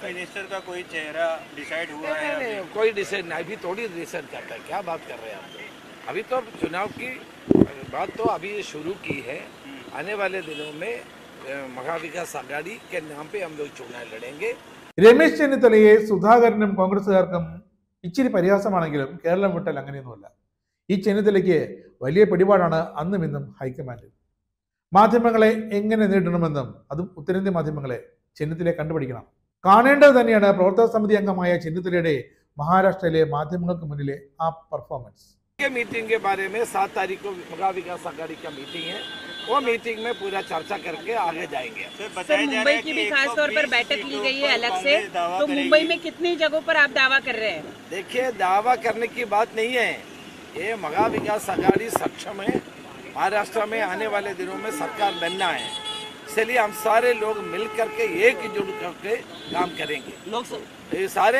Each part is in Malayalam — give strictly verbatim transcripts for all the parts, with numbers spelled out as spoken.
मिनिस्टर का कोई चेहरा डिसाइड हुआ है? नहीं, नहीं, कोई डिसाइड नहीं, अभी थोड़ी डिसाइड करता है, क्या बात कर रहे हैं आप लोग? अभी तो चुनाव की बात तो अभी शुरू की है। आने वाले दिनों में महाविकास अघाड़ी के नाम पे हम लोग चुनाव लड़ेंगे. രമേശ് ചെന്നിത്തലയെ സുധാകരനും കോൺഗ്രസുകാർക്കും ഇച്ചിരി പരിഹാസമാണെങ്കിലും കേരളം വിട്ടാൽ അങ്ങനെയൊന്നുമല്ല. ഈ ചെന്നിത്തലയ്ക്ക് വലിയ പിടിപാടാണ് അന്നും ഇന്നും ഹൈക്കമാൻഡ്. മാധ്യമങ്ങളെ എങ്ങനെ നേരിടണമെന്നും അതും ഉത്തരേന്ത്യൻ മാധ്യമങ്ങളെ ചെന്നിത്തലയെ കണ്ടുപിടിക്കണം. കാണേണ്ടത് തന്നെയാണ് പ്രവർത്തക സമിതി അംഗമായ ചെന്നിത്തലയുടെ महाराष्ट्र माध्यमों के मुनिले आप परफॉर्मेंस के मीटिंग के बारे में सात तारीख को महा विकास अघाड़ी का मीटिंग है. वो मीटिंग में पूरा चर्चा करके आगे जाएंगे. सर, मुंबई की भी खास तौर पर बैठक ली गई है अलग से, तो मुंबई में कितनी जगहों पर आप दावा कर रहे हैं? देखिए, दावा करने की बात नहीं है. ये महा विकास अघाड़ी सक्षम है. महाराष्ट्र में आने वाले दिनों में सरकार बनना है, इसलिए हम सारे लोग मिल करके एकजुट करके काम करेंगे. लोग ये सारे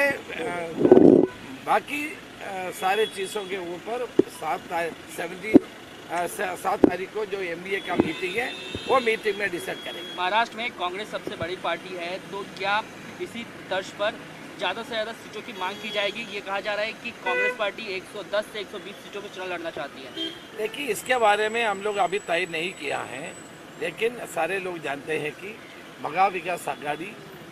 बाकी सारे चीज़ों के ऊपर सात सेवेंटी सात तारीख को जो एमबीए का मीटिंग है वो मीटिंग में डिसाइड करेंगे. महाराष्ट्र में कांग्रेस सबसे बड़ी पार्टी है, तो क्या इसी तर्ज पर ज़्यादा से ज़्यादा सीटों की मांग की जाएगी? ये कहा जा रहा है कि कांग्रेस पार्टी एक सौ दस से एक सौ बीस सीटों में चुनाव लड़ना चाहती है. देखिए, इसके बारे में हम लोग अभी तय नहीं किया है, लेकिन सारे लोग जानते हैं कि महा विकास अघाड़ी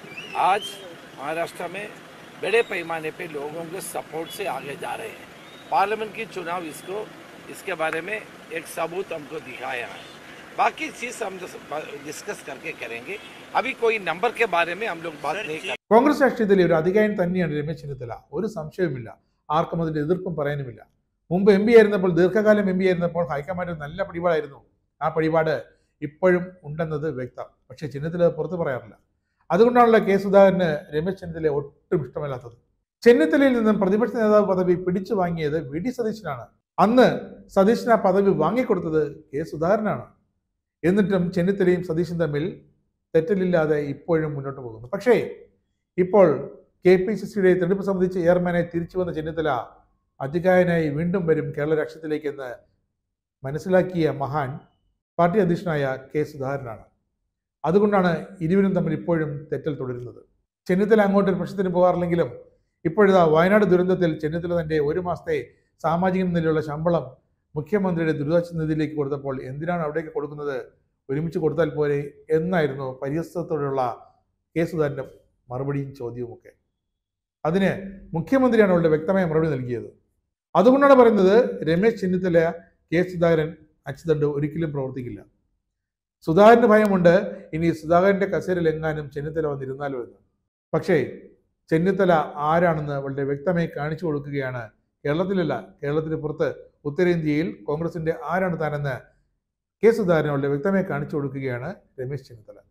आज महाराष्ट्र में बड़े पैमाने पे लोगों के सपोर्ट से आगे जा रहे हैं. पार्लियामेंट की चुनाव इसको इसके बारे में एक सबूत हमको दिखाया है. बाकी चीज़ हम डिस्कस करके करेंगे. अभी कोई नंबर के बारे में हम लोग बात नहीं कर. കോൺഗ്രസ് രാഷ്ട്രീയത്തിലെ ഒരു അധികായൻ തന്നെയാണ് രമേശ് ചെന്നിത്തല, ഒരു സംശയവുമില്ല. ആർക്കും അതിന്റെ എതിർപ്പും പറയാനുമില്ല. മുമ്പ് എം പി ആയിരുന്നപ്പോൾ, ദീർഘകാലം എം പി ആയിരുന്നപ്പോൾ ഹൈക്കമാൻഡ് നല്ല പിടിപാടായിരുന്നു. ആ പിടിപാട് ഇപ്പോഴും ഉണ്ടെന്നത് വ്യക്തം. പക്ഷേ ചെന്നിത്തല പുറത്തു പറയാറില്ല. അതുകൊണ്ടാണല്ലോ കെ സുധാകരന് രമേശ് ചെന്നിത്തലയെ ഒട്ടും ഇഷ്ടമല്ലാത്തത്. ചെന്നിത്തലയിൽ നിന്നും പ്രതിപക്ഷ നേതാവ് പദവി പിടിച്ചു വാങ്ങിയത് വി ഡി സതീശനാണ്. അന്ന് സതീശന് ആ പദവി വാങ്ങിക്കൊടുത്തത് കെ സുധാകരനാണ്. എന്നിട്ടും ചെന്നിത്തലയും സതീശനും തമ്മിൽ തെറ്റലില്ലാതെ ഇപ്പോഴും മുന്നോട്ട് പോകുന്നു. പക്ഷേ ഇപ്പോൾ കെ പി സി സിയുടെ തെരഞ്ഞെടുപ്പ് സമിതി ചെയർമാനായി തിരിച്ചു വന്ന ചെന്നിത്തല അധികായനായി വീണ്ടും വരും കേരള രാഷ്ട്രീയത്തിലേക്ക് എന്ന് മനസ്സിലാക്കിയ മഹാൻ പാർട്ടി അധ്യക്ഷനായ കെ സുധാകരനാണ്. അതുകൊണ്ടാണ് ഇരുവരും തമ്മിൽ ഇപ്പോഴും തെറ്റൽ തുടരുന്നത്. ചെന്നിത്തല അങ്ങോട്ട് പ്രശ്നത്തിന് പോകാറില്ലെങ്കിലും ഇപ്പോഴിതാ വയനാട് ദുരന്തത്തിൽ ചെന്നിത്തല തൻ്റെ ഒരു മാസത്തെ സാമാജിക നിലയിലുള്ള ശമ്പളം മുഖ്യമന്ത്രിയുടെ ദുരിതാശ്വാസ നിധിയിലേക്ക് കൊടുത്തപ്പോൾ എന്തിനാണ് അവിടേക്ക് കൊടുക്കുന്നത്, ഒരുമിച്ച് കൊടുത്താൽ പോരെ എന്നായിരുന്നു പരിഹസത്തോടെയുള്ള കെ സുധാകരൻ്റെ മറുപടിയും ചോദ്യവുമൊക്കെ. അതിന് മുഖ്യമന്ത്രിയാണ് അവളുടെ വ്യക്തമായ മറുപടി നൽകിയത്. അതുകൊണ്ടാണ് പറയുന്നത് രമേശ് ചെന്നിത്തല കെ സുധാകരൻ അച്ചുതണ്ട് ഒരിക്കലും പ്രവർത്തിക്കില്ല. സുധാകരന് ഭയമുണ്ട് ഇനി സുധാകരൻ്റെ കസേരയിൽ എങ്ങാനും ചെന്നിത്തല വന്നിരുന്നാലോ എന്ന്. പക്ഷേ ചെന്നിത്തല ആരാണെന്ന് വളരെ വ്യക്തമായി കാണിച്ചു കൊടുക്കുകയാണ്. കേരളത്തിലല്ല, കേരളത്തിന് പുറത്ത് ഉത്തരേന്ത്യയിൽ കോൺഗ്രസിൻ്റെ ആരാണ് താനെന്ന് കെ സുധാകരൻ വളരെ വ്യക്തമായി കാണിച്ചു കൊടുക്കുകയാണ് രമേശ് ചെന്നിത്തല.